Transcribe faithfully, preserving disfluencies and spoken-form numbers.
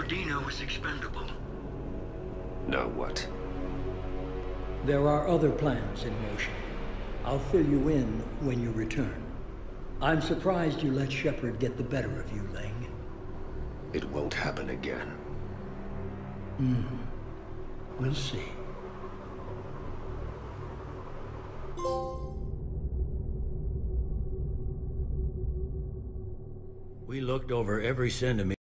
Your Dino is expendable. Now what? There are other plans in motion. I'll fill you in when you return. I'm surprised you let Shepard get the better of you, Ling. It won't happen again. Hmm. We'll see. We looked over every centimeter.